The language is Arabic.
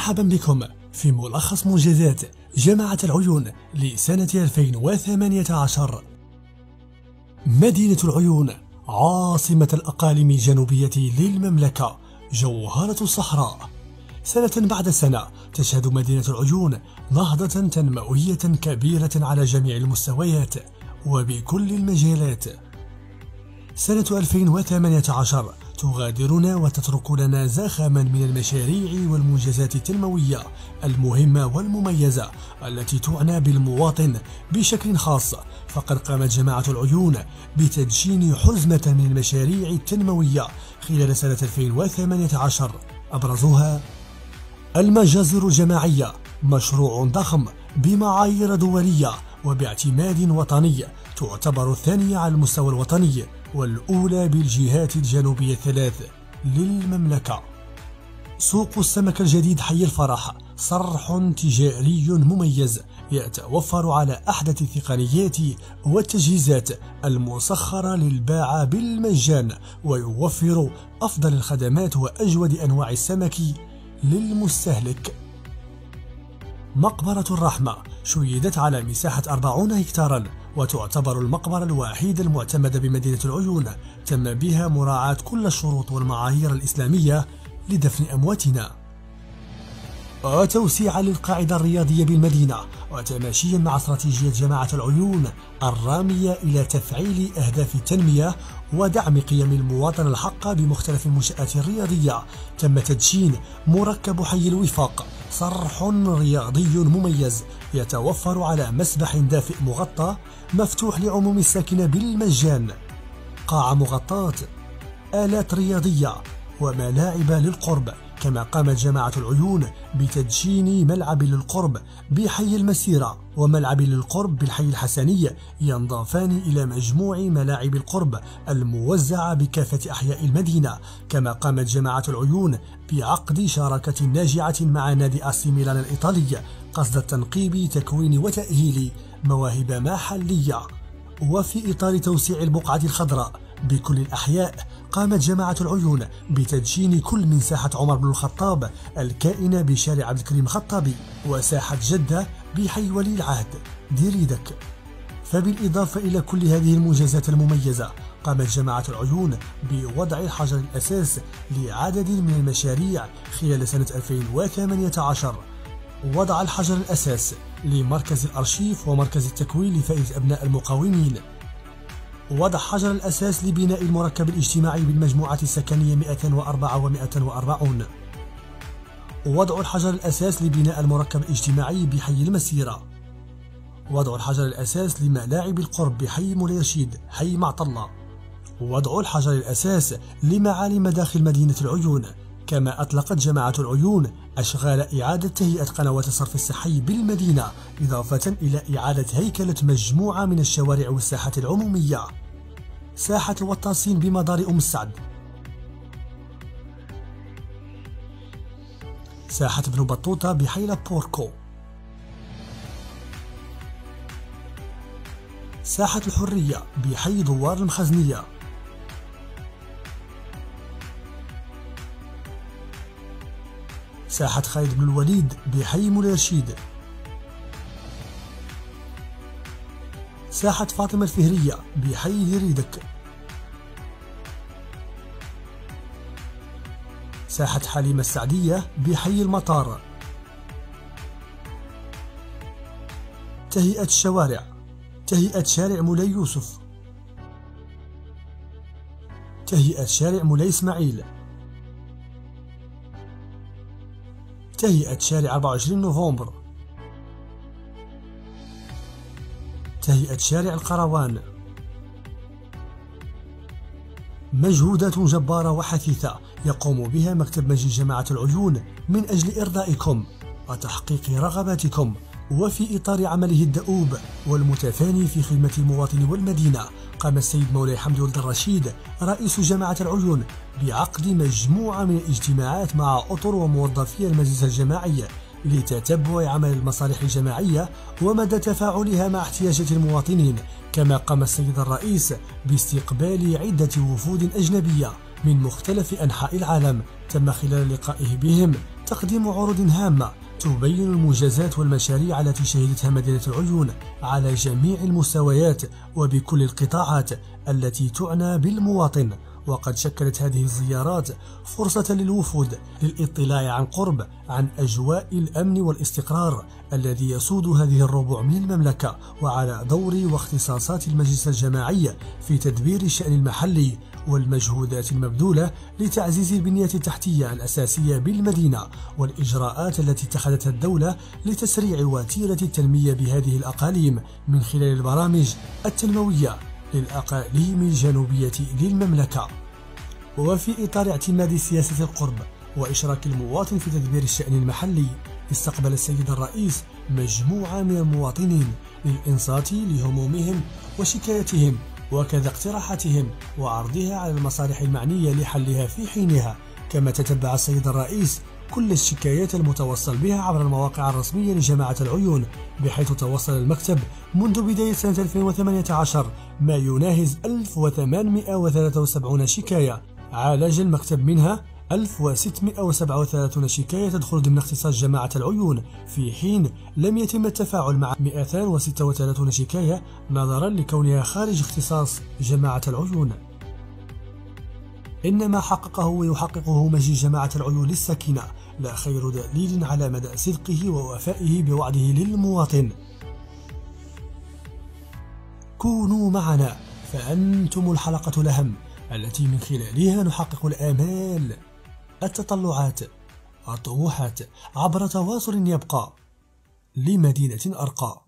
مرحبا بكم في ملخص منجزات جامعة العيون لسنة 2018. مدينة العيون عاصمة الأقاليم الجنوبية للمملكة، جوهرة الصحراء. سنة بعد سنة تشهد مدينة العيون نهضة تنموية كبيرة على جميع المستويات وبكل المجالات. سنة 2018 تغادرنا وتترك لنا زخما من المشاريع والمنجزات التنموية المهمة والمميزة التي تعنى بالمواطن بشكل خاص، فقد قامت جامعة العيون بتدشين حزمة من المشاريع التنموية خلال سنة 2018، أبرزها المجازر الجماعية، مشروع ضخم بمعايير دولية وباعتماد وطني، تعتبر الثانية على المستوى الوطني والأولى بالجهات الجنوبية الثلاث للمملكة. سوق السمك الجديد حي الفرح، صرح تجاري مميز يتوفر على أحدث التقنيات والتجهيزات المسخرة للباعة بالمجان، ويوفر أفضل الخدمات وأجود أنواع السمك للمستهلك. مقبرة الرحمة شيدت على مساحة 40 هكتارا، وتعتبر المقبرة الوحيدة المعتمدة بمدينة العيون تم بها مراعاة كل الشروط والمعايير الإسلامية لدفن أمواتنا. توسيعا للقاعدة الرياضية بالمدينة، وتماشيا مع استراتيجية جامعة العيون الرامية إلى تفعيل أهداف التنمية ودعم قيم المواطن الحقة بمختلف المنشآت الرياضية، تم تدشين مركب حي الوفاق، صرح رياضي مميز يتوفر على مسبح دافئ مغطى مفتوح لعموم الساكنة بالمجان، قاعة مغطاة، آلات رياضية وملاعب للقرب. كما قامت جامعة العيون بتدشين ملعب للقرب بحي المسيرة وملعب للقرب بالحي الحسني، ينضافان إلى مجموع ملاعب القرب الموزعة بكافة أحياء المدينة. كما قامت جامعة العيون بعقد شراكة ناجعة مع نادي AC ميلان الإيطالي قصد تنقيب تكوين وتأهيل مواهب محلية. وفي إطار توسيع البقعة الخضراء بكل الأحياء، قامت جامعة العيون بتدشين كل من ساحة عمر بن الخطاب الكائنة بشارع عبد الكريم الخطابي وساحة جدة بحي ولي العهد ديريدك. فبالإضافة إلى كل هذه المنجزات المميزة، قامت جامعة العيون بوضع الحجر الأساس لعدد من المشاريع خلال سنة 2018. وضع الحجر الأساس لمركز الأرشيف ومركز التكوين لفائدة أبناء المقاومين. وضع حجر الأساس لبناء المركب الاجتماعي بالمجموعة السكنية 104 و140. وضع الحجر الأساس لبناء المركب الاجتماعي بحي المسيرة. وضع الحجر الأساس لملاعب القرب بحي مولاي رشيد حي معطلة. وضع الحجر الأساس لمعالم داخل مدينة العيون. كما أطلقت جامعة العيون أشغال إعادة تهيئة قنوات الصرف الصحي بالمدينة، إضافة إلى إعادة هيكلة مجموعة من الشوارع والساحات العمومية. ساحة الوطاسين بمدار أم السعد، ساحة ابن بطوطة بحي لابوركو، ساحة الحرية بحي دوار المخزنية، ساحة خالد بن الوليد بحي مولاي رشيد، ساحة فاطمة الفهرية بحي ديريدك، ساحة حليمة السعدية بحي المطار. تهيئة الشوارع، تهيئة شارع مولاي يوسف، تهيئة شارع مولاي إسماعيل، تهيئة شارع 24 نوفمبر، تهيئة شارع القروان. مجهودات جبارة وحثيثة يقوم بها مكتب مجلس جامعة العيون من أجل إرضائكم وتحقيق رغباتكم، وفي إطار عمله الدؤوب والمتفاني في خدمة المواطن والمدينة، قام السيد مولاي حمدي ولد الرشيد رئيس جامعة العيون بعقد مجموعة من الاجتماعات مع أطر وموظفي المجلس الجماعي لتتبع عمل المصالح الجماعية ومدى تفاعلها مع احتياجات المواطنين. كما قام السيد الرئيس باستقبال عدة وفود أجنبية من مختلف أنحاء العالم، تم خلال لقائه بهم تقديم عروض هامة تبين المنجزات والمشاريع التي شهدتها مدينة العيون على جميع المستويات وبكل القطاعات التي تعنى بالمواطن. وقد شكلت هذه الزيارات فرصة للوفود للاطلاع عن قرب عن أجواء الأمن والاستقرار الذي يسود هذه الربوع من المملكة، وعلى دور واختصاصات المجلس الجماعي في تدبير الشأن المحلي والمجهودات المبذولة لتعزيز البنية التحتية الأساسية بالمدينة، والإجراءات التي اتخذتها الدولة لتسريع وتيرة التنمية بهذه الأقاليم من خلال البرامج التنموية للأقاليم الجنوبية للمملكة. وفي إطار اعتماد سياسة القرب وإشراك المواطن في تدبير الشأن المحلي، استقبل السيد الرئيس مجموعة من المواطنين للإنصات لهمومهم وشكاياتهم وكذا اقتراحاتهم وعرضها على المصالح المعنية لحلها في حينها. كما تتبع السيد الرئيس كل الشكايات المتوصل بها عبر المواقع الرسمية لجماعة العيون، بحيث توصل المكتب منذ بداية سنة 2018 ما يناهز 1873 شكاية. عالج المكتب منها 1637 شكاية تدخل ضمن اختصاص جماعة العيون، في حين لم يتم التفاعل مع 236 شكاية نظرا لكونها خارج اختصاص جماعة العيون. إنما حققه ويحققه مجلس جماعة العيون للسكينة لا خير دليل على مدى صدقه ووفائه بوعده للمواطن. كونوا معنا فأنتم الحلقة الأهم التي من خلالها نحقق الآمال، التطلعات، الطموحات عبر تواصل يبقى لمدينة أرقى.